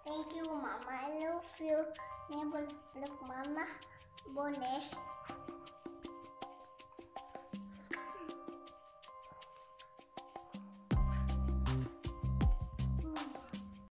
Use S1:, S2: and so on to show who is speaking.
S1: Thank you, Mama. I love you. Nih peluk Mama. Boleh.